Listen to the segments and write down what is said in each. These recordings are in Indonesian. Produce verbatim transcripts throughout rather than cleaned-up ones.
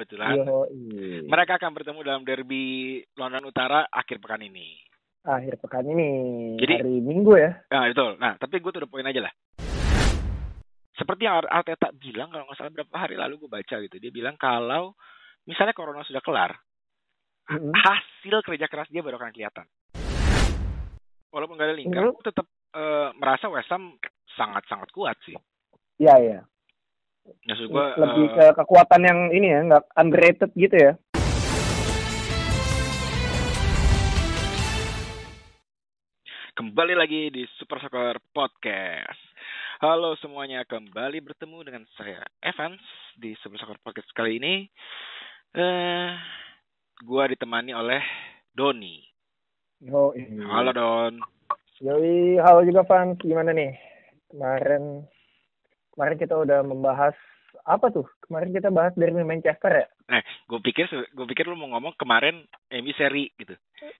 kebetulan Yoi. mereka akan bertemu dalam derby London Utara akhir pekan ini. Akhir pekan ini, Jadi- hari Minggu ya. Nah, betul. Nah, tapi gue tuh udah poin aja lah. Seperti yang Arteta bilang, kalau nggak salah berapa hari lalu gue baca gitu. Dia bilang kalau misalnya Corona sudah kelar, Mm-mm. hasil kerja keras dia baru akan kelihatan. Walaupun gak ada Lingard, Menurut- gue tetap eh, merasa West Ham sangat-sangat kuat sih. Iya, iya. Maksud gue, Lebih eh, ke kekuatan yang ini ya, nggak underrated gitu ya. kembali lagi di Super Soccer Podcast. Halo semuanya, kembali bertemu dengan saya Evans di Super Soccer Podcast kali ini. Eh, gua ditemani oleh Doni. Yoi. Halo Don. Yoi, halo juga Van. Gimana nih? Kemarin kemarin kita udah membahas apa tuh? Kemarin kita bahas dari Manchester ya? Eh, gue pikir gue pikir lu mau ngomong kemarin M U seri gitu.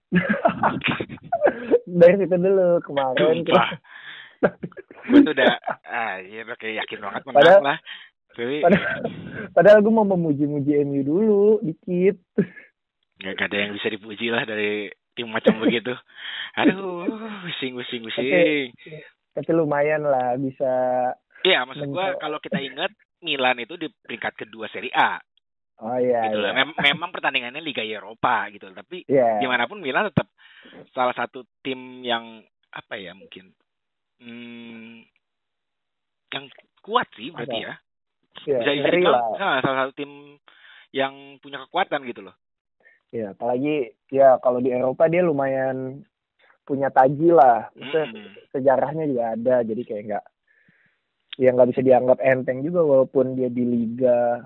Dari situ dulu kemarin Sumpah. Gue tuh udah ah, ya udah kayak yakin banget menang Padahal- lah. Tapi Padahal, padahal gue mau memuji-muji M U dulu dikit. nggak nggak ada yang bisa dipuji lah dari tim macam begitu. Aduh, pusing pusing pusing. Tapi lumayan lah bisa. Iya, maksud gue Menco- kalau kita ingat Milan itu di peringkat kedua Serie A. Oh iya. Gitu loh. iya. Mem- memang pertandingannya Liga Eropa gitu, tapi Iya. gimana pun Milan tetap salah satu tim yang apa ya mungkin hmm, yang kuat sih berarti ya. Iya, Bisa bisa ngeri dibilang lah. nah, salah satu tim yang punya kekuatan gitu loh. Ya, apalagi ya kalau di Eropa dia lumayan punya taji lah. Maksudnya Hmm. sejarahnya juga ada, jadi kayak nggak ya nggak bisa dianggap enteng juga walaupun dia di liga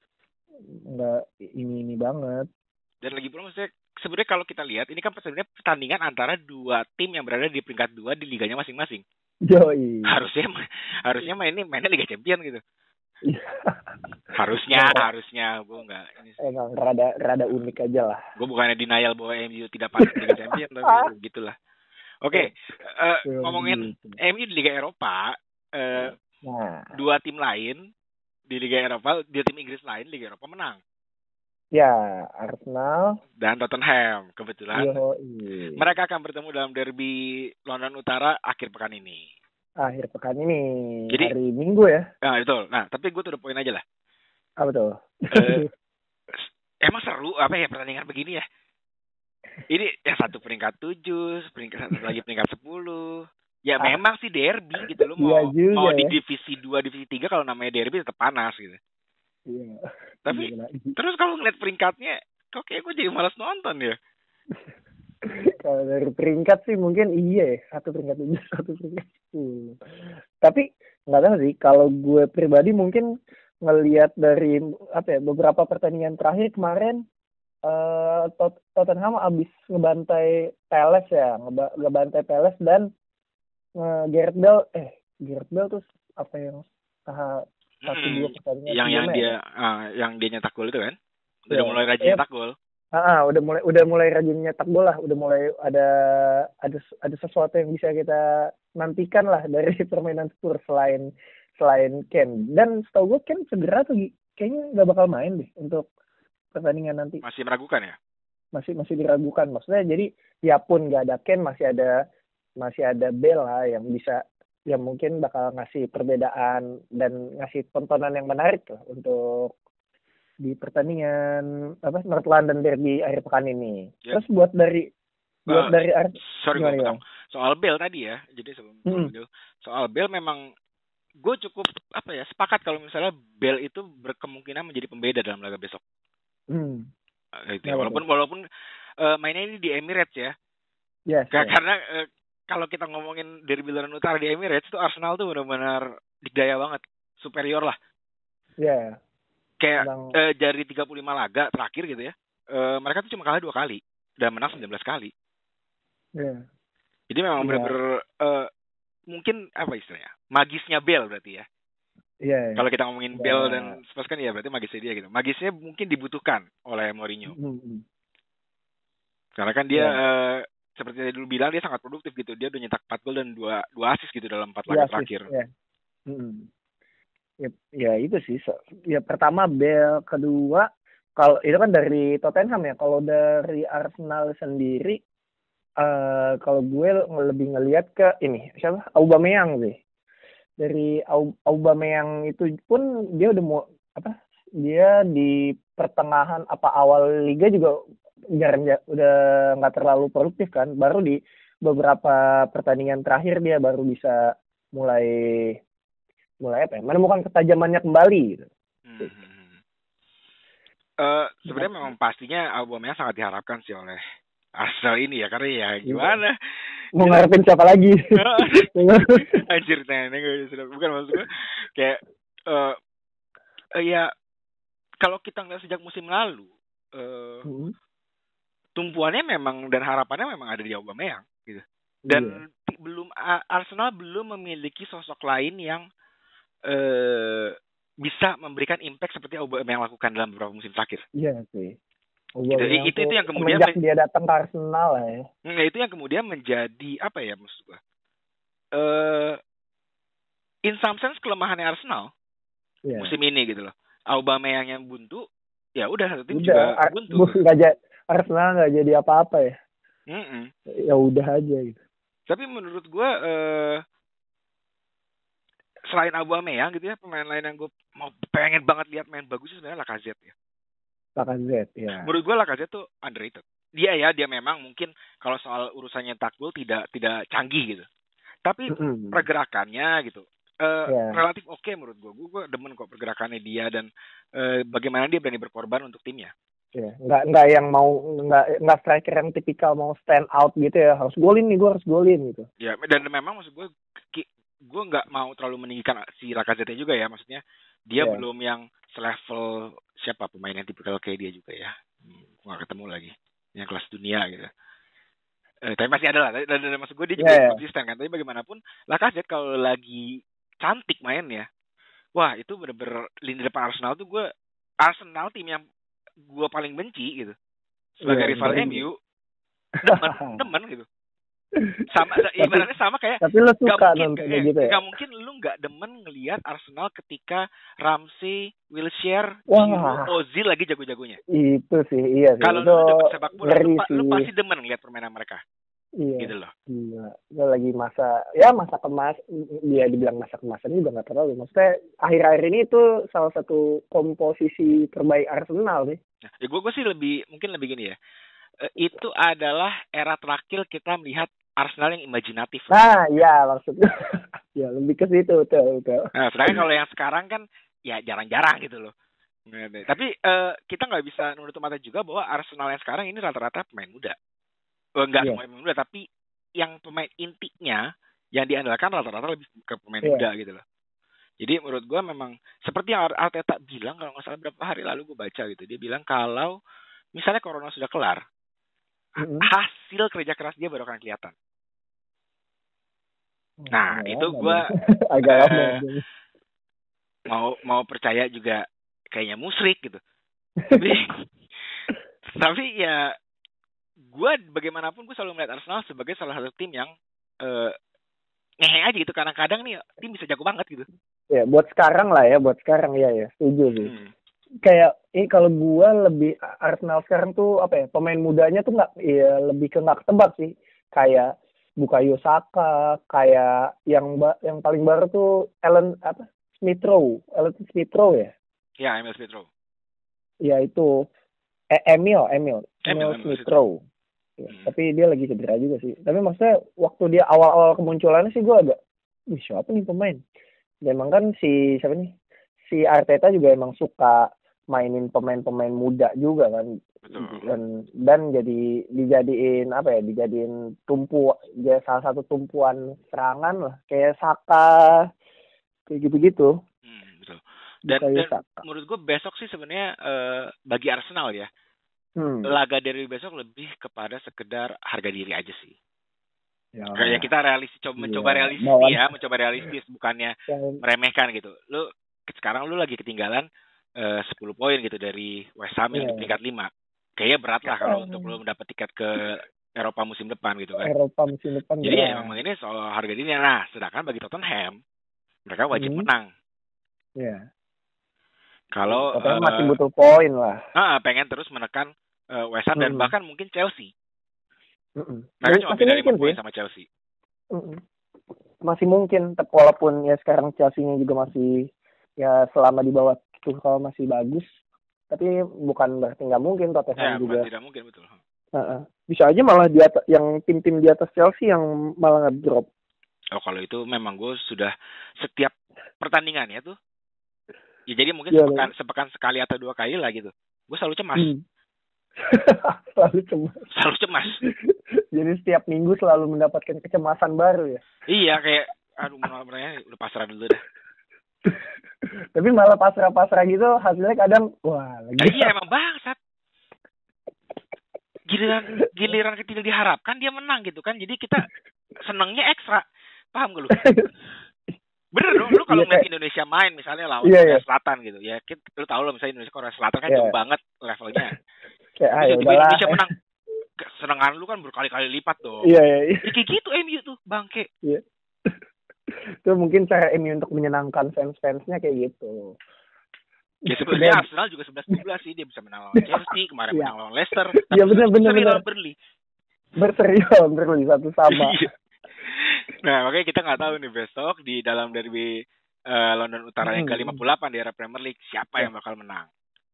nggak ini ini banget. Dan lagi pula maksudnya sebenarnya kalau kita lihat ini kan sebenarnya pertandingan antara dua tim yang berada di peringkat dua di liganya masing-masing. Yoi. Harusnya harusnya main ini mainnya Liga Champion gitu. Iya. Harusnya Emang- harusnya gue nggak ini sih. Emang rada rada unik aja lah. Gue bukannya denial bahwa M U tidak pantas Liga Champion tapi begitulah. Oke, eh, ngomongin M U di Liga Eropa, eh, Nah, dua tim lain di Liga Eropa, dua tim Inggris lain Liga Eropa menang ya Arsenal. dan Tottenham kebetulan Yoi. mereka akan bertemu dalam derby London Utara akhir pekan ini. Akhir pekan ini, Jadi- hari Minggu ya. Nah, betul. Nah, tapi gue tuh udah poin aja lah. Apa tuh? Eh, Emang seru apa ya pertandingan begini ya? Ini yang satu peringkat tujuh, peringkat satu lagi peringkat sepuluh. Ya Ah. memang sih derby gitu loh. Iya Mau juga mau di ya. divisi dua, divisi tiga kalau namanya derby tetap panas gitu. Iya. Tapi Gila. terus kalau ngeliat peringkatnya, kok kayak gue jadi malas nonton ya. Kalau dari peringkat sih mungkin iya ya, satu peringkat tujuh, satu peringkat sepuluh. Tapi nggak tahu sih, kalau gue pribadi mungkin ngelihat dari apa ya beberapa pertandingan terakhir kemarin, eh Tot- Tottenham abis ngebantai Palace ya, ngeba- ngebantai Palace dan eh, Gareth Bale, eh Gareth Bale tuh apa yang ah, satu dua Mm-mm. pertandingan yang yang sebelumnya ya? dia ah, yang dia nyetak gol itu kan. Udah Iya. mulai rajin Iya. nyetak gol. Ah, ah, udah mulai udah mulai rajin nyetak gol lah, udah mulai ada ada ada sesuatu yang bisa kita nantikan lah dari permainan Spurs selain selain Ken. Dan setahu gue Ken segera tuh Gi. Kayaknya nggak bakal main deh untuk pertandingan nanti. Masih meragukan ya? Masih masih diragukan. Maksudnya jadi ya pun nggak ada Ken masih ada masih ada Bale lah yang bisa yang mungkin bakal ngasih perbedaan dan ngasih tontonan yang menarik lah untuk di pertandingan apa North London Derby akhir pekan ini. Ya. Terus buat dari buat Eh, dari Ar- Sorry Gimana, gue potong. Soal Bale tadi ya. Jadi sebelum Hmm. sebelum itu, soal Bale memang gue cukup apa ya sepakat kalau misalnya Bale itu berkemungkinan menjadi pembeda dalam laga besok. hmm. Eh, Gitu ya. Kenapa Walaupun walaupun eh, mainnya ini di Emirates ya. Yes, Ka- yes. Karena eh, kalau kita ngomongin derby London Utara di Emirates tuh Arsenal tuh benar-benar dikdaya banget, superior lah. Ya. Kayak Emang- eh, dari tiga puluh lima laga terakhir gitu ya. Eh, mereka tuh cuma kalah dua kali dan menang sembilan belas kali. Ya. Jadi memang Iya. benar-benar eh, mungkin apa istilahnya? Magisnya Bale berarti ya. Iya. Kalau kita ngomongin Ya. Bale dan Spurs kan ya berarti magisnya dia gitu. Magisnya mungkin dibutuhkan oleh Mourinho. Hmm, hmm. Karena kan dia Ya. eh, seperti tadi dulu bilang dia sangat produktif gitu. Dia udah nyetak empat gol dan dua dua assist gitu dalam empat laga Ya, terakhir. ya. Hmm. Ya, ya itu sih. So- Ya pertama Bale, kedua kalau itu kan dari Tottenham ya. Kalau dari Arsenal sendiri, uh, kalau gue lebih ngelihat ke ini siapa? Aubameyang sih. Dari Aubameyang itu pun dia udah mau apa? Dia di pertengahan apa awal liga juga jarang udah nggak terlalu produktif kan. Baru di beberapa pertandingan terakhir dia baru bisa mulai mulai apa ya? Menemukan ketajamannya kembali gitu. Hmm. Uh, sebenarnya memang pastinya Aubameyang sangat diharapkan sih oleh Arsenal ini ya, karena ya gimana mau ngarepin siapa lagi. Anjir, nenek bukan maksud gue kayak uh, uh, ya kalau kita ngeliat sejak musim lalu uh, hmm. tumpuannya memang dan harapannya memang ada di Aubameyang gitu. Dan yeah. belum Arsenal belum memiliki sosok lain yang uh, bisa memberikan impact seperti Aubameyang lakukan dalam beberapa musim terakhir. Iya sih. Gitu. Itu itu yang kemudian men- dia datang ke Arsenal ya. Nah, itu yang kemudian menjadi apa ya maksud gua? Uh, in some sense kelemahannya Arsenal yeah. musim ini gitu loh. Aubameyang yang buntu, ya udah satu tim juga Ar- buntu. Bu, gak j- Arsenal nggak jadi apa-apa ya. Mm-mm. Ya udah aja gitu. Tapi menurut gue uh, selain Aubameyang gitu ya, pemain lain yang gue mau pengen banget lihat main bagus sebenarnya Lacazette ya. Lacazette ya. Menurut gue Lacazette tuh underrated. Dia ya dia memang mungkin kalau soal urusannya nyetak gol tidak tidak canggih gitu. Tapi mm-hmm. pergerakannya gitu uh, yeah. relatif oke okay menurut gue. Gue demen kok pergerakannya dia dan uh, bagaimana dia berani berkorban untuk timnya. Ya, nggak nggak yang mau nggak nggak striker yang tipikal mau stand out gitu ya, harus golin nih gue harus golin gitu. Ya, dan memang maksud gue gue nggak mau terlalu meninggikan si Lacazette juga ya, maksudnya dia yeah. belum yang selevel siapa pemain yang tipikal kayak dia juga ya, hmm, gue nggak ketemu lagi yang kelas dunia gitu. Eh, tapi masih ada lah, dan, dan maksud gue dia juga yeah. konsisten kan. Tapi bagaimanapun Lacazette kalau lagi cantik mainnya, wah itu bener-bener lini depan Arsenal tuh gue Arsenal tim yang gue paling benci gitu sebagai yeah, rival M U demen demen gitu sama ibaratnya sama kayak tapi lo suka gak mungkin, nonton gitu ya gak mungkin lu nggak demen ngelihat Arsenal ketika Ramsey, Wilshere, Giroud, Ozil lagi jago-jagonya. Itu sih iya sih. Kalau lu demen sepak bola lu, lu pasti demen ngelihat permainan mereka. Iya. Gitu loh. Iya. Lo lagi masa ya masa kemas dia dibilang masa kemasan juga nggak terlalu. Maksudnya akhir-akhir ini itu salah satu komposisi terbaik Arsenal sih. Nah, ya gue gue sih lebih mungkin lebih gini ya. Uh, itu adalah era terakhir kita melihat Arsenal yang imajinatif. Nah, ya maksudnya. Ya, lebih ke situ betul, betul. Nah, sedangkan kalau yang sekarang kan ya jarang-jarang gitu loh. Nah, tapi uh, kita nggak bisa menutup mata juga bahwa Arsenal yang sekarang ini rata-rata pemain muda. Oh, enggak yeah. semua pemain muda, tapi yang pemain intinya yang diandalkan rata-rata lebih ke pemain yeah. muda gitu loh. Jadi menurut gue memang seperti yang Arteta bilang kalau nggak salah beberapa hari lalu gue baca gitu, dia bilang kalau misalnya corona sudah kelar, mm-hmm. hasil kerja keras dia baru akan kelihatan. Nah, oh, itu gue agak eh, mau mau percaya juga kayaknya musyrik gitu. Tapi tapi ya gue bagaimanapun gue selalu melihat Arsenal sebagai salah satu tim yang eh, ngehe aja gitu. Kadang-kadang nih tim bisa jago banget gitu. Ya, buat sekarang lah ya, buat sekarang ya ya, setuju sih. Hmm. Kayak ini kalau gue lebih Arsenal sekarang tuh apa ya, pemain mudanya tuh nggak, ya lebih ke nggak ketebak sih. Kayak Bukayo Saka, kayak yang ba- yang paling baru tuh Alan apa Smith Rowe, Alan Smith Rowe ya? Ya, Emil Smith Rowe. Ya itu eh, Emil, Emil, Emil, Emil Smith Rowe. Ya, hmm. Tapi dia lagi cedera juga sih. Tapi maksudnya waktu dia awal-awal kemunculannya sih gue agak, wih siapa nih pemain? Memang kan si siapa nih? Si Arteta juga emang suka mainin pemain-pemain muda juga kan. Betul. dan dan jadi dijadiin apa ya dijadiin tumpu ya salah satu tumpuan serangan lah kayak Saka kayak gitu-gitu. Hmm, betul. Dan, dan menurut gue besok sih sebenarnya uh, bagi Arsenal ya hmm. laga derby besok lebih kepada sekedar harga diri aja sih. Ya, kayak kita realistis coba ya, mencoba realistis bawan. ya mencoba realistis bukannya ya. meremehkan gitu. Lu sekarang lu lagi ketinggalan uh, sepuluh poin gitu dari West Ham yang ya. di peringkat lima. Kayaknya berat lah kalau untuk lo mendapat tiket ke Eropa musim depan gitu kan. Eropa musim depan. Jadi ya memang ini soal harga diri. Nah, sedangkan bagi Tottenham mereka wajib hmm. menang. Iya. Yeah. Kalau Tottenham uh, masih butuh poin lah. Uh, pengen terus menekan uh, West Ham dan Mm. bahkan mungkin Chelsea. Mm-mm. Mereka cuma beda lima poin sih sama Chelsea. Mm-mm. Masih mungkin, walaupun ya sekarang Chelsea-nya juga masih ya selama di bawah Tuchel masih bagus, tapi bukan berarti nggak mungkin Tottenham ya, juga. Tidak mungkin, betul. Uh-uh. Bisa aja malah di atas, yang tim-tim di atas Chelsea yang malah nge-drop. Oh, kalau itu memang gue sudah setiap pertandingan ya tuh. Ya jadi mungkin ya, sepekan, sepekan sekali atau dua kali lah gitu. Gue selalu cemas. Hmm. selalu cemas. Selalu cemas. Jadi setiap minggu selalu mendapatkan kecemasan baru ya. Iya, kayak aduh malah udah pasrah dulu dah. Tapi malah pasrah-pasrah gitu hasilnya kadang wah lagi. Eh, iya emang bangsat. Giliran giliran tidak diharapkan dia menang gitu kan. Jadi kita senangnya ekstra. Paham gak lu? Bener dong, lu kalau ngeliat Indonesia main misalnya lawan yeah, Korea yeah. Selatan gitu. Ya kita, lu tahu lah misalnya Indonesia Korea Selatan kan yeah. jauh banget levelnya. Kayak ah, Indonesia menang. Kesenangan lu kan berkali-kali lipat dong. Iya, iya, iya. Kayak gitu M U tuh, bangke. Iya. Itu mungkin cara M U untuk menyenangkan fans-fansnya kayak gitu. Ya sebenarnya Arsenal juga sebelas dua belas sih, dia bisa menang lawan Chelsea, kemarin menang lawan Leicester. Iya benar benar benar. Burnley. Berserius Burnley satu sama. Nah, makanya kita nggak tahu nih besok di dalam derby uh, London Utara yang ke lima puluh delapan di era Premier League siapa yang bakal menang.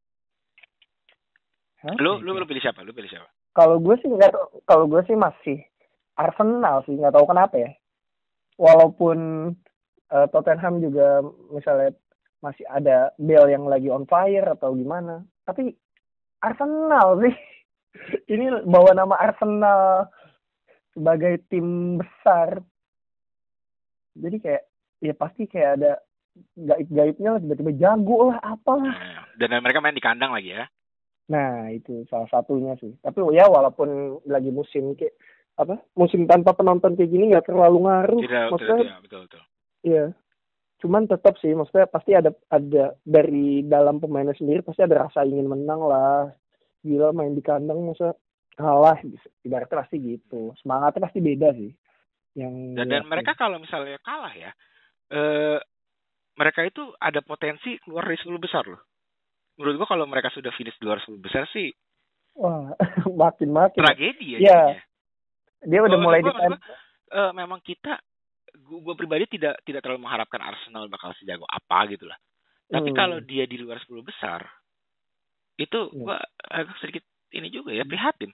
Hah? Lu lu lu pilih siapa? Lu pilih siapa? Kalau gue sih nggak, kalau gue sih masih Arsenal sih, nggak tahu kenapa ya. Walaupun uh, Tottenham juga misalnya masih ada Bale yang lagi on fire atau gimana, tapi Arsenal sih. Ini bawa nama Arsenal sebagai tim besar. Jadi kayak ya pasti kayak ada gaib-gaibnya lah, tiba-tiba jago lah apalah. Dan mereka main di kandang lagi ya. Nah, itu salah satunya sih. Tapi ya walaupun lagi musim kayak apa? Musim tanpa penonton kayak gini nggak terlalu ngaruh. Tidak, maksudnya, tidak, betul, betul. Iya. Cuman tetap sih, maksudnya pasti ada ada dari dalam pemainnya sendiri pasti ada rasa ingin menang lah. Gila main di kandang masa kalah gitu. Ibaratnya pasti gitu. Semangatnya pasti beda sih. Yang dan, dan mereka kalau misalnya kalah ya, eh, mereka itu ada potensi keluar dari sepuluh besar loh. Menurut gua kalau mereka sudah finish di luar sepuluh besar sih, wah makin-makin tragedi ya. Iya. Dia udah oh, mulai gua, di gua, uh, memang kita, gua, gua pribadi tidak tidak terlalu mengharapkan Arsenal bakal sejago apa gitu lah. Tapi hmm. kalau dia di luar sepuluh besar, itu hmm. gua agak sedikit ini juga ya prihatin.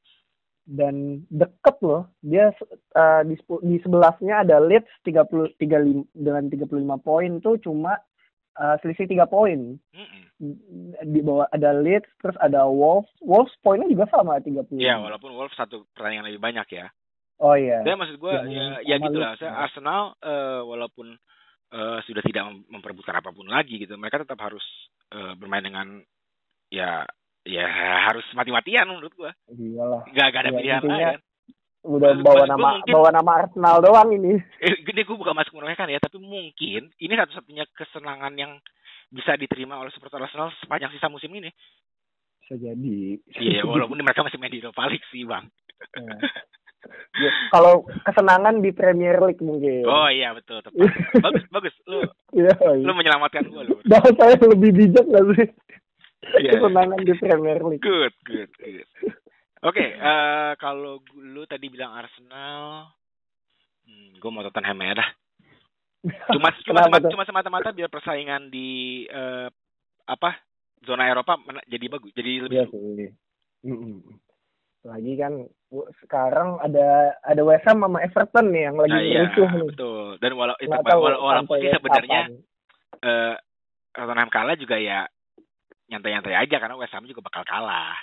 Dan deket loh, dia uh, di di sebelasnya ada Leeds tiga puluh tiga dengan tiga puluh lima poin tuh cuma uh, selisih tiga poin. Mm-mm. Di bawah ada Leeds, terus ada Wolves. Wolves poinnya juga sama tiga puluh. Iya, walaupun Wolves satu pertandingan lebih banyak ya. Oh iya. Dan maksud gue ya, ya gitulah. Saya Arsenal uh, walaupun uh, sudah tidak memperebutkan apapun lagi gitu, mereka tetap harus uh, bermain dengan ya ya harus mati-matian menurut gue. Iyalah. Gak, gak ada ya, pilihan lain. Udah maksud, bawa maksud nama mungkin, bawa nama Arsenal doang ini. Eh, gede gue bukan masuk mereka ya, tapi mungkin ini satu-satunya kesenangan yang bisa diterima oleh supporter Arsenal sepanjang sisa musim ini. Bisa jadi. Iya, walaupun mereka masih main di Europa League sih, Bang. Ya. Ya, kalau kesenangan di Premier League mungkin. Oh iya betul, tepat. Bagus, bagus. Lu, ya, iya. lu menyelamatkan gue lu. Dah saya lebih bijak nggak sih? Yeah. Kesenangan di Premier League. Good, good, good. Oke, okay, uh, kalau lu tadi bilang Arsenal, hmm, gue mau Tottenham ya dah. Cuma cuma semata, cuma semata-mata biar persaingan di uh, apa zona Eropa jadi bagus, jadi lebih. Iya sih. Mm-hmm. Lagi kan sekarang ada ada West Ham sama Everton nih yang lagi nah, rusuh iya, nih. Betul. Dan walau itu wala- walaupun sih sebenarnya uh, Tottenham kalah juga ya nyantai-nyantai aja karena West Ham juga bakal kalah.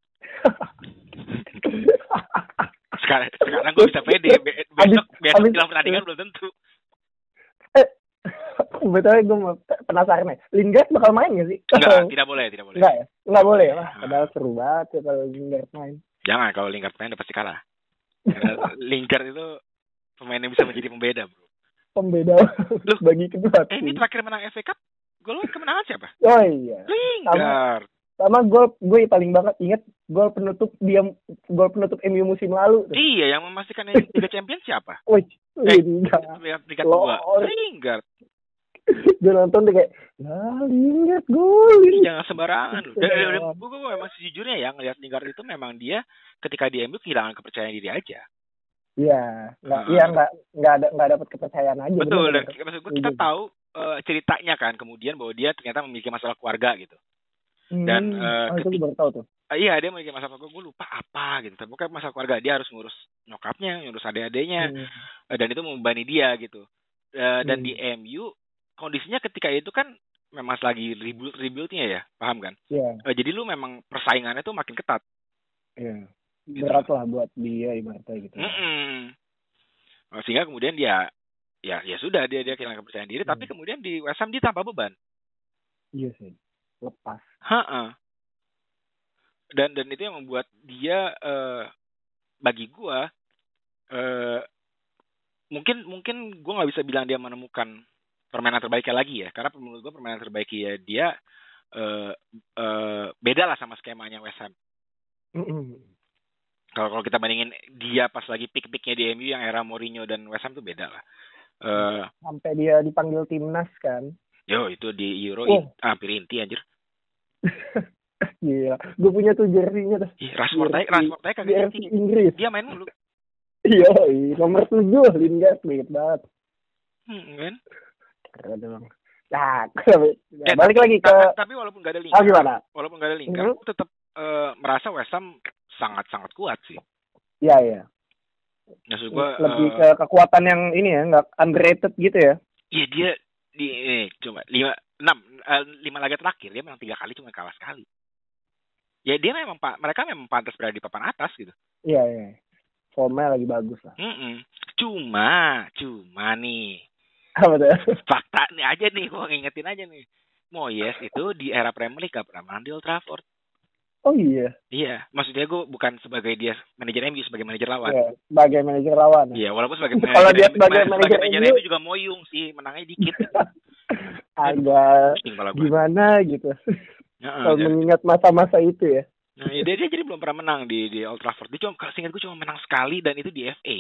sekarang sekarang gue bisa pede besok besok dalam pertandingan belum tentu. Eh, betulnya gue penasaran nih, Lingard bakal main nggak sih? Enggak, tidak boleh, tidak boleh. Enggak ya, enggak boleh ya. Padahal seru banget ya kalau Lingard main. Jangan, kalau Lingard main udah pasti kalah. Karena Lingard itu pemain yang bisa menjadi pembeda, bro. Pembeda Loh, bagi kedua. Eh, ini terakhir menang F A Cup, gol kemenangan siapa? Oh iya. Lingard. Sama gol gue paling banget inget gol penutup dia gol penutup M U musim lalu. Iya, yang memastikan Liga Champions siapa? Wih, eh, Liga dua. Lingard. Gue nonton deh kayak, nah Lingard golin. Jangan sembarangan loh. Dan, dan, dan gue, gue memang sejujurnya ya ngelihat Lingard itu memang dia ketika di M U kehilangan kepercayaan diri aja. Iya, nggak, Uh, iya nggak nggak ada nggak dapat kepercayaan aja. betul. Bener, Dan bener. maksud gue kita tahu uh, ceritanya kan kemudian bahwa dia ternyata memiliki masalah keluarga gitu. Dan hmm. uh, oh, itu gue baru tahu tuh. Uh, iya dia memiliki masalah keluarga. Gue lupa apa gitu. Tapi bukan masalah keluarga. Dia harus ngurus nyokapnya, ngurus adik-adiknya, hmm. uh, dan itu membebani dia gitu. Uh, dan hmm. di M U kondisinya ketika itu kan memang lagi rebuild rebuildnya ya, paham kan? Iya. Yeah. Uh, jadi lu memang persaingannya tuh makin ketat. Iya. Yeah. Berat gitu lah buat dia ibaratnya gitu. Mm-mm. Sehingga kemudian dia ya ya sudah dia dia kehilangan kepercayaan diri, hmm. tapi kemudian di West Ham dia tanpa beban. Iya sih. Lepas. Ha-ha. Dan dan itu yang membuat dia uh, bagi gua uh, mungkin mungkin gua nggak bisa bilang dia menemukan permainan terbaiknya lagi ya, karena menurut gua permainan terbaiknya dia uh, uh, beda lah sama skemanya West Ham. Mm-hmm. Kalau kalau kita bandingin dia pas lagi pick-picknya di M U yang era Mourinho dan West Ham tuh beda lah. Uh, Sampai dia dipanggil timnas kan? Yo itu di Euro oh. in, hampir inti anjir. Gila, gue punya tuh jersey-nya tuh. Rashford aja, Rashford aja kagak inti. Inggris. Dia main mulu. Iya, nomor tujuh Lingard banget banget. Hmm, kan? Keren dong. Nah, ya, balik tapi, lagi ke. Tapi walaupun gak ada Lingard, oh, gimana? Walaupun gak ada Lingard, mm-hmm. aku tetap uh, merasa West Ham sangat-sangat kuat sih. Iya, iya. Maksud gua lebih uh, ke kekuatan yang ini ya, nggak underrated gitu ya? Iya dia di eh, cuma lima enam uh, lima laga terakhir dia memang tiga kali cuma kalah sekali. Ya dia memang pak mereka memang pantas berada di papan atas gitu. Iya iya. Formnya lagi bagus lah. Mm-mm. Cuma cuma nih. Apa tuh? Fakta nih aja nih, gua ngingetin aja nih. Moyes itu di era Premier League gak pernah menang di Old Trafford. Oh iya. Iya, maksudnya gue bukan sebagai dia manajer M U, sebagai manajer lawan. Iya, sebagai manajer lawan. Iya, walaupun sebagai manajer kalau dia sebagai manajer M U juga moyung sih, menangnya dikit. Agak gimana gitu. Ya, kalau ya. mengingat masa-masa itu ya. Nah, ya, dia, dia jadi belum pernah menang di di Old Trafford. Dia cuma seingat gue cuma menang sekali dan itu di F A.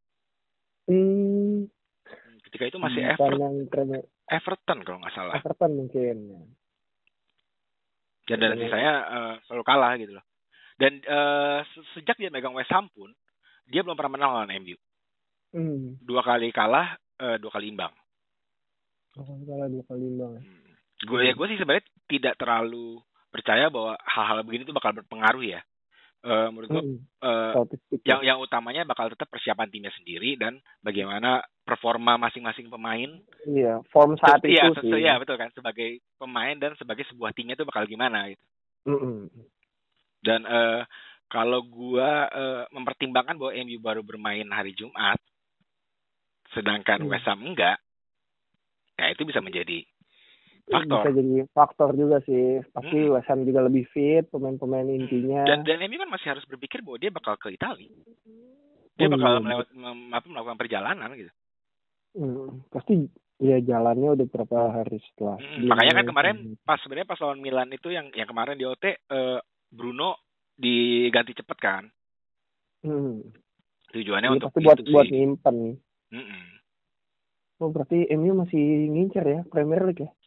Hmm. Ketika itu masih Everton. Everton kalau nggak salah. Everton mungkin. Dan dan sisanya uh, selalu kalah gitu loh. Dan uh, sejak dia megang West Ham pun dia belum pernah menang lawan M U. Hmm. Dua kali kalah, uh, dua kali imbang. Dua kali kalah, dua kali imbang. Hmm. Gue ya gue sih sebenarnya tidak terlalu percaya bahwa hal-hal begini tuh bakal berpengaruh ya. Uh, menurut gue hmm. uh, yang yang utamanya bakal tetap persiapan timnya sendiri dan bagaimana performa masing-masing pemain. Iya, form saat itu ya, sih. Iya, betul kan, sebagai pemain dan sebagai sebuah timnya itu bakal gimana gitu. Mm-hmm. Dan uh, kalau gua uh, mempertimbangkan bahwa M U baru bermain hari Jumat, sedangkan mm. West Ham enggak, ya itu bisa menjadi faktor. Bisa jadi faktor juga sih. Pasti mm. West Ham juga lebih fit, pemain-pemain intinya. Dan, dan M U kan masih harus berpikir bahwa dia bakal ke Italia. Dia oh, bakal iya. melewat, mem, apa, melakukan perjalanan gitu. Hmm, pasti ya jalannya udah berapa hari setelah. Hmm, makanya kan kemarin pas sebenarnya pas lawan Milan itu yang yang kemarin di O T uh, Bruno diganti cepet kan. Hmm. Tujuannya ya, untuk pasti buat buat nyimpen. Hmm. Oh berarti M U masih ngincer ya Premier League ya?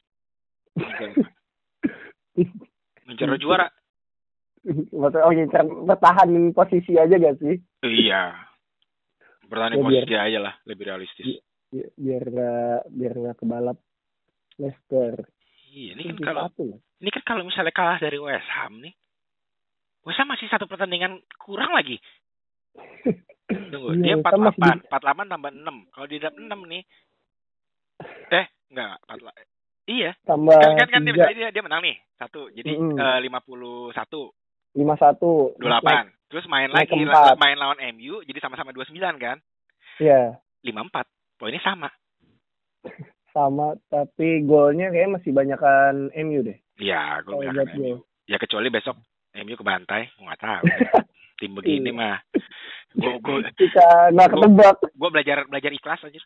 Ngincer juara. Maksudnya oh ngincer bertahan posisi aja gak sih? Iya. Bertahan ya, posisi biar, aja lah lebih realistis. Biar biar nggak biar nggak kebalap Leicester. Iya, ini kan kalau ini kan kalau misalnya kalah dari West Ham nih, West Ham masih satu pertandingan kurang lagi. Tunggu, iya, dia empat puluh delapan, empat puluh delapan tambah enam. Kalau dia dapat enam nih, eh enggak empat puluh delapan. Iya. Tambah kan kan, kan dia, dia dia menang nih satu, jadi mm-hmm. uh, lima puluh satu. lima satu. dua puluh delapan. Terus main lagi la- main lawan M U, jadi sama-sama dua puluh sembilan kan? Iya. lima empat. Poinnya sama. Sama, tapi golnya kayaknya masih banyakan M U deh. Iya, gol banyakan M U. Ya kecuali besok M U kebantai, gue nggak tahu. Tim begini mah. Gue gue kita nggak ketebak. Gue belajar belajar ikhlas aja.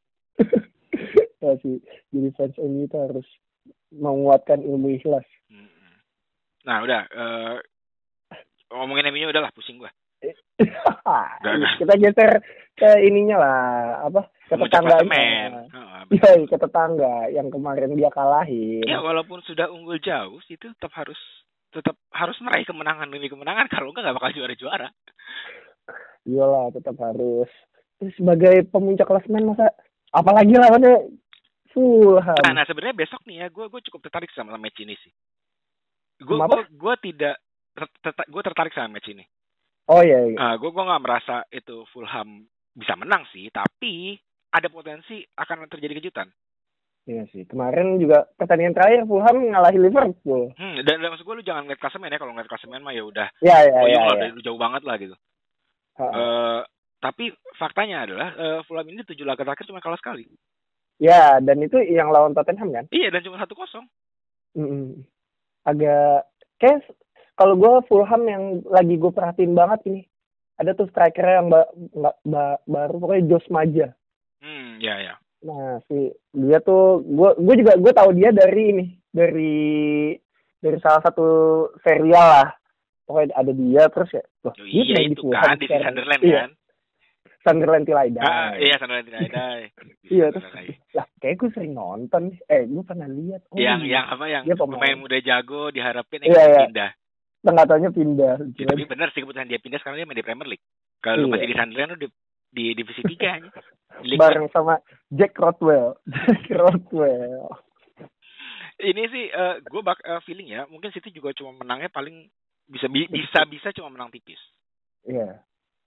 Ya sih, jadi fans M U itu harus menguatkan ilmu ikhlas. Nah udah, uh, ngomongin M U udahlah pusing gue. Gak, gak. Kita geser ke ininya lah, apa? Ke Memuncak tetangganya. klasemen. Oh, Iya, ke tetangga yang kemarin dia kalahin. Ya walaupun sudah unggul jauh, itu tetap harus tetap harus meraih kemenangan demi kemenangan. Kalau enggak nggak bakal juara-juara. Iyalah, tetap harus. Terus sebagai pemuncak klasemen masa apalagi lawannya Fulham. Nah, nah sebenarnya besok nih ya, gue gue cukup tertarik sama match ini sih. Gue Kenapa? gue gue tidak ter- gue tertarik sama match ini. Oh iya. iya. Uh, gue gue nggak merasa itu Fulham bisa menang sih, tapi ada potensi akan terjadi kejutan. Iya sih. Kemarin juga pertandingan terakhir Fulham ngalahin Liverpool. Hmm, dan, dan maksud gue lu jangan ngeliat klasemen ya. Kalau ngeliat klasemen mah ya udah. Iya iya oh, iya. lah, Ya. dari jauh banget lah gitu. Uh-uh. Uh, tapi faktanya adalah uh, Fulham ini tujuh laga terakhir cuma kalah sekali. Ya, dan itu yang lawan Tottenham kan? Iya, dan cuma satu kosong. Mm-mm. Agak kayak kalau gue Fulham yang lagi gue perhatiin banget ini. Ada tuh striker yang ba- ba- ba- baru pokoknya Jos Maja. Hmm, ya ya. Nah, si dia tuh gue gue juga gue tahu dia dari ini, dari dari salah satu serial lah. Pokoknya ada dia terus ya. Loh, oh, iya itu Fulham kan di Sunderland iya. kan. Sunderland Till I Die. Ah, iya Sunderland Till I Die. Iya terus lah kayak gue sering nonton. Eh gue pernah lihat. Oh, yang yang apa yang pemain. pemain muda jago diharapin iya, iya. pindah. Nggak taunya pindah. Ya, tapi benar sih keputusan dia pindah sekarang dia main di Premier League. Kalau iya. masih di Sunderland lu di, di divisi tiga aja. Bareng sama Jack Rodwell. Jack Rodwell. Ini sih uh, gue bak uh, feeling ya, mungkin City juga cuma menangnya paling bisa bi bisa bisa cuma menang tipis. Iya.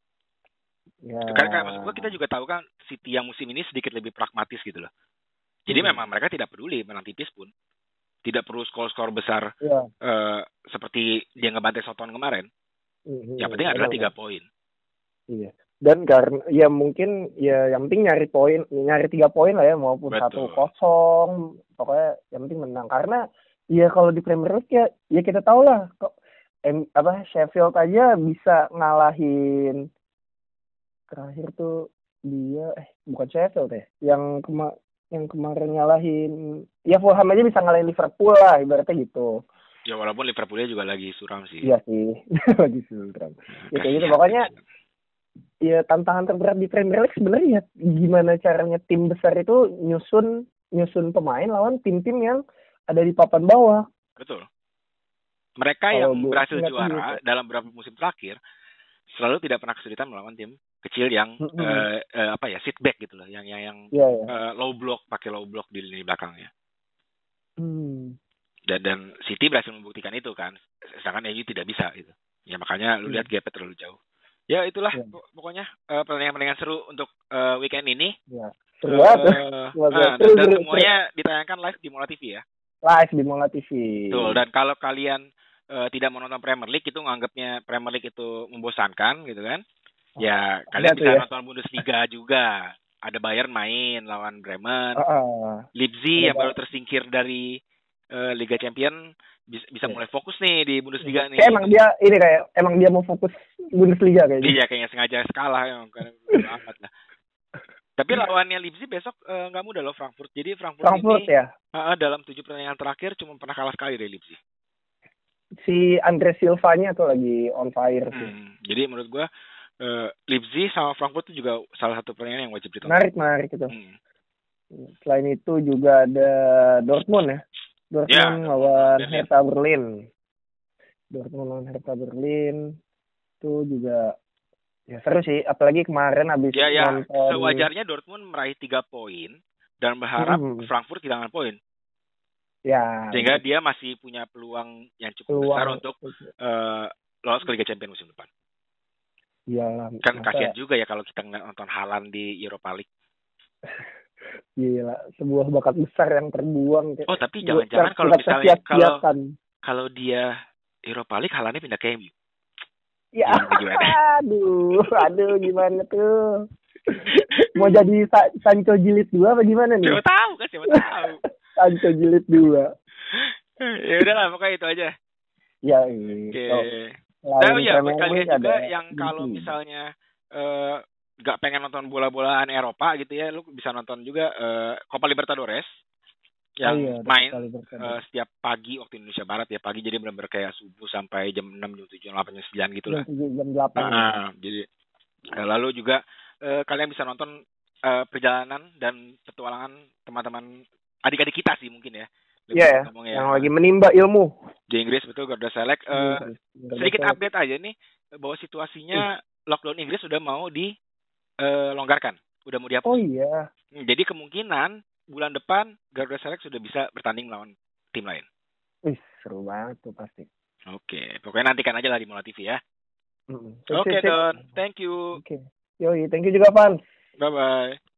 Ya. Karena maksud gue kita juga tahu kan City yang musim ini sedikit lebih pragmatis gitu loh. Jadi hmm. memang mereka tidak peduli menang tipis pun. Tidak perlu skor-skor besar ya. uh, seperti dia ngebantai Soton kemarin. Mm-hmm. Yang penting adalah tiga poin. Iya. Dan karena ya mungkin ya yang penting nyari poin, nyari tiga poin lah ya maupun satu kosong. Pokoknya yang penting menang. Karena ya kalau di Premier League ya, ya kita tahu lah kok em, apa Sheffield aja bisa ngalahin terakhir tuh dia eh bukan Sheffield ya, yang kema yang kemarin ngalahin ya Fulham aja bisa ngalahin Liverpool lah ibaratnya gitu. Ya walaupun Liverpoolnya juga lagi suram sih. Iya sih, lagi suram. Ya kayak gitu pokoknya ya tantangan terberat di Premier League sebenarnya ya, gimana caranya tim besar itu nyusun nyusun pemain lawan tim-tim yang ada di papan bawah. Betul. Mereka Kalo yang berhasil juara gitu. Dalam beberapa musim terakhir selalu tidak pernah kesulitan melawan tim kecil yang mm-hmm. uh, uh, apa ya sit back gitu loh, yang yang yang yeah, yeah. Uh, low block, pakai low block di lini belakangnya. Hmm. Dan dan City berhasil membuktikan itu kan, sedangkan M U tidak bisa gitu. Ya makanya lu lihat gapnya terlalu jauh. Ya itulah yeah. pokoknya uh, pertandingan-pertandingan seru untuk uh, weekend ini. Yeah. Seru banget. Uh, uh, uh, dan, dan semuanya ditayangkan live di Mola T V ya. Live di Mola T V. Betul. Dan kalau kalian uh, tidak menonton Premier League itu nganggapnya Premier League itu membosankan gitu kan? Ya, oh, kalian bisa ya? Nonton Bundesliga juga. Ada Bayern main lawan Bremen. Uh, uh, Leipzig yang baru tersingkir dari uh, Liga Champion bisa, bisa yeah. mulai fokus nih di Bundesliga nih. Kayak emang dia ini kayak emang dia mau fokus Bundesliga kayaknya. Iya, kayaknya sengaja kalah ya, amat lah. Tapi lawannya Leipzig besok nggak uh, mudah loh Frankfurt. Jadi Frankfurt, Frankfurt ini ya? uh, dalam tujuh pertandingan terakhir cuma pernah kalah sekali dari Leipzig. Si Andre Silva-nya tuh lagi on fire sih. Hmm, jadi menurut gua Uh, Leipzig sama Frankfurt itu juga salah satu pertandingan yang wajib ditonton. Menarik, menarik itu. Hmm. Selain itu juga ada Dortmund ya. Dortmund ya, lawan ya. Hertha Berlin. Dortmund lawan Hertha Berlin itu juga ya seru sih. Apalagi kemarin habis ya, ya. nonton. Sewajarnya Dortmund meraih tiga poin dan berharap hmm. Frankfurt kehilangan poin. Ya. Sehingga dia masih punya peluang yang cukup peluang. besar untuk uh, lolos ke Liga Champions musim depan. Iyalah, kan masa... kasihan juga ya kalau kita nonton Haaland di Europa League. Gila, sebuah bakat besar yang terbuang. Oh, tapi jangan-jangan kalau misalnya kalau kalau dia Europa League Haalandnya pindah ke M U. Ya, aduh, aduh gimana tuh? Mau jadi Sa Sancho jilid dua apa gimana nih? Siapa tahu kan, siapa tahu. Sancho jilid dua. Ya udahlah, pokoknya itu aja. Ya, iya. Oke. Okay. Nah, ya, buat kalian juga yang kalau misalnya nggak uh, pengen nonton bola-bolaan Eropa gitu ya, lu bisa nonton juga uh, Copa Libertadores. yang Oh iya, ada main kali berkali. uh, setiap pagi waktu Indonesia Barat ya, pagi jadi benar-benar kayak subuh sampai jam enam, jam tujuh, jam delapan, jam sembilan gitu Jam lah. tujuh, jam delapan ya. Nah, jadi uh, lalu juga uh, kalian bisa nonton uh, perjalanan dan petualangan teman-teman adik-adik kita sih mungkin ya. Iya ya, ngomong ya. yang lagi menimba ilmu. Di Inggris betul, Garuda Select. Uh, Inggris. Garuda sedikit Select. update aja nih bahwa situasinya lockdown Inggris sudah mau dilonggarkan, udah mau dihapus. Oh iya. Jadi kemungkinan bulan depan Garuda Select sudah bisa bertanding melawan tim lain. Wih, seru banget tuh pasti. Oke, pokoknya nantikan aja lah di Mola T V ya. Mm-hmm. Oke, Don. Thank you. Oke. Okay. Yoi, thank you juga, Pan. Bye-bye.